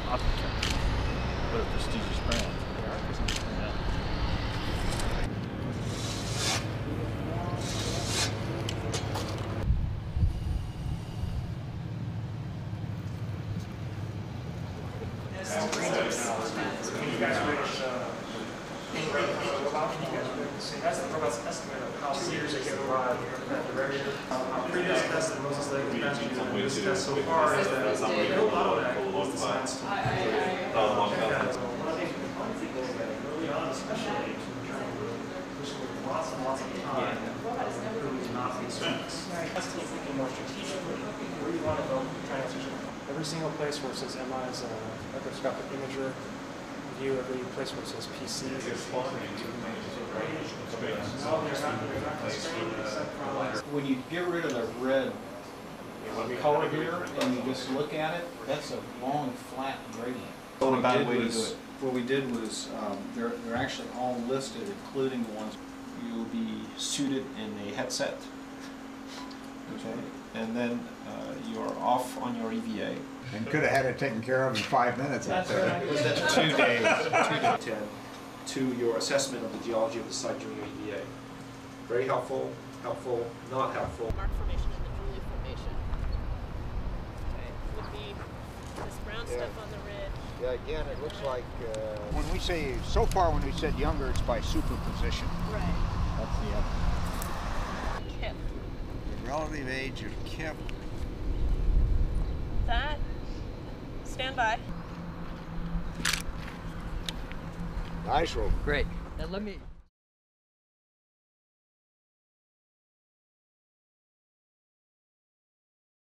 What a prestigious brand. Yeah. That's the robot's estimate of how serious it can arrive at the record. Our previous test that Moses Lake has been using this test so far is that no bottleneck is the science tool. One of the things that early on, especially in terms of pushing with lots and lots of time, proves not the specs. That's still thinking more strategically where you want to go transition. Every single place where it says MI is a microscopic imager. View every place where it says PC. When you get rid of the red color here and you just look at it, that's a long flat gradient. What we did was they're actually all listed, including the ones you'll be suited in a headset. Okay, and then you are off on your EVA. And could have had it taken care of in 5 minutes. That's right. 2 days. 10 to your assessment of the geology of the site during your EVA. Very helpful, helpful, not helpful. Mark formation and the Julia formation. Okay, would be this brown stuff on the ridge. Yeah, again, it looks like when we say so far, when we said younger, it's by superposition. Right. That's the Kip. The relative age of Kip. That. Stand by. Nice rope. Great. Now let me